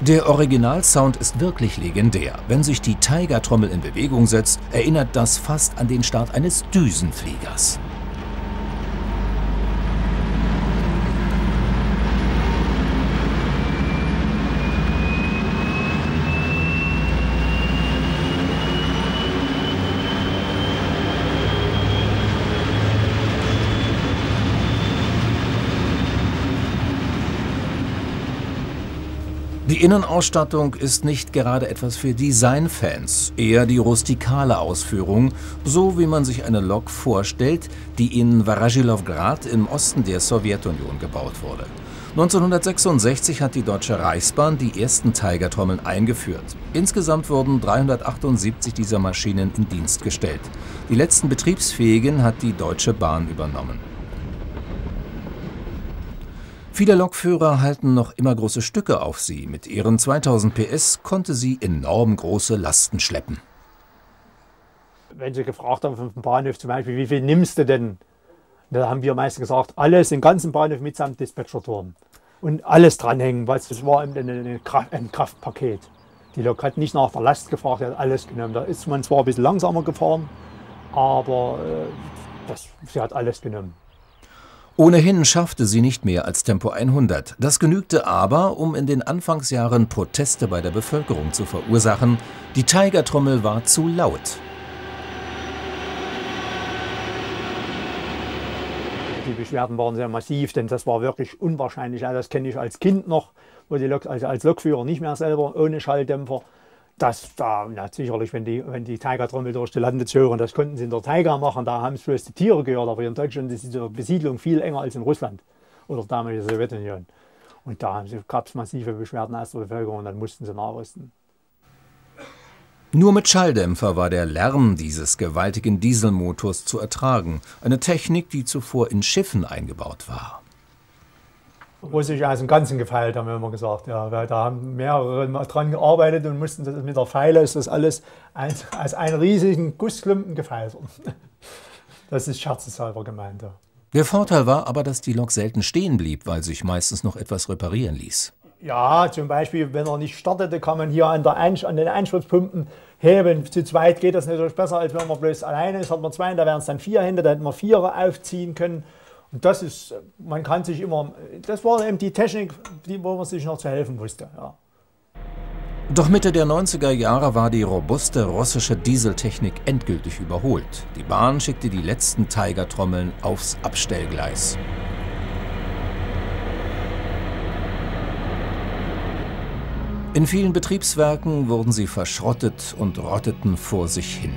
Der Originalsound ist wirklich legendär. Wenn sich die Tiger-Trommel in Bewegung setzt, erinnert das fast an den Start eines Düsenfliegers. Die Innenausstattung ist nicht gerade etwas für Designfans, eher die rustikale Ausführung, so wie man sich eine Lok vorstellt, die in Waraжилowgrad im Osten der Sowjetunion gebaut wurde. 1966 hat die Deutsche Reichsbahn die ersten Tiger-Trommeln eingeführt. Insgesamt wurden 378 dieser Maschinen in Dienst gestellt. Die letzten betriebsfähigen hat die Deutsche Bahn übernommen. Viele Lokführer halten noch immer große Stücke auf sie. Mit ihren 2000 PS konnte sie enorm große Lasten schleppen. Wenn sie gefragt haben vom Bahnhof zum Beispiel, wie viel nimmst du denn? Da haben wir meistens gesagt, alles, den ganzen Bahnhof mitsamt Dispatcherturm. Und alles dranhängen, was das war ein Kraftpaket. Die Lok hat nicht nach der Last gefragt, hat alles genommen. Da ist man zwar ein bisschen langsamer gefahren, aber sie hat alles genommen. Ohnehin schaffte sie nicht mehr als Tempo 100. Das genügte aber, um in den Anfangsjahren Proteste bei der Bevölkerung zu verursachen. Die Tiger-Trommel war zu laut. Die Beschwerden waren sehr massiv, denn das war wirklich unwahrscheinlich. Das kenne ich als Kind noch, wo die Lok, also als Lokführer nicht mehr selber, ohne Schalldämpfer. Das da, ja, sicherlich, wenn die Tiger-Trommel durch die Lande hören, das konnten sie in der Taiga machen, da haben es bloß die Tiere gehört, aber in Deutschland ist die Besiedlung viel enger als in Russland oder damals der Sowjetunion. Und da gab es massive Beschwerden aus der Bevölkerung und dann mussten sie nachrüsten. Nur mit Schalldämpfer war der Lärm dieses gewaltigen Dieselmotors zu ertragen, eine Technik, die zuvor in Schiffen eingebaut war. Russisch aus dem Ganzen gefeilt, haben wir immer gesagt. Ja, weil da haben mehrere dran gearbeitet und mussten das mit der Feile, ist das alles als einen riesigen Gussklumpen gefeilt. Das ist scherzeshalber gemeint. Ja. Der Vorteil war aber, dass die Lok selten stehen blieb, weil sich meistens noch etwas reparieren ließ. Ja, zum Beispiel, wenn er nicht startete, kann man hier an den Einspritzpumpen heben. Zu zweit geht das natürlich besser, als wenn man bloß alleine ist. Hat man zwei, da wären es dann 4 Hände, da hätten wir 4 aufziehen können. Und das ist, man kann sich immer, das war eben die Technik, wo man sich noch zu helfen wusste. Ja. Doch Mitte der 90er Jahre war die robuste russische Dieseltechnik endgültig überholt. Die Bahn schickte die letzten Tiger-Trommeln aufs Abstellgleis. In vielen Betriebswerken wurden sie verschrottet und rotteten vor sich hin.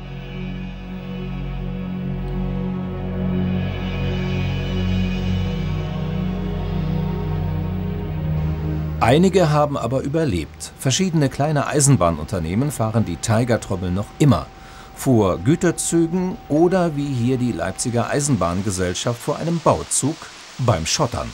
Einige haben aber überlebt. Verschiedene kleine Eisenbahnunternehmen fahren die Tiger-Trommel noch immer. Vor Güterzügen oder wie hier die Leipziger Eisenbahngesellschaft vor einem Bauzug beim Schottern.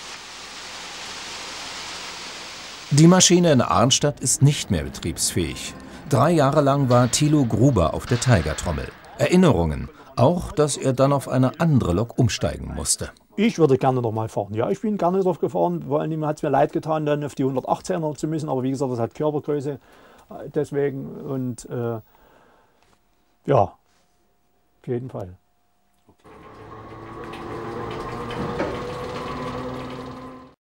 Die Maschine in Arnstadt ist nicht mehr betriebsfähig. 3 Jahre lang war Thilo Gruber auf der Tiger-Trommel. Erinnerungen, auch dass er dann auf eine andere Lok umsteigen musste. Ich würde gerne noch mal fahren. Ja, ich bin gerne drauf gefahren. Vor allem hat es mir leid getan, dann auf die 118er zu müssen. Aber wie gesagt, das hat Körpergröße. Deswegen und ja, auf jeden Fall.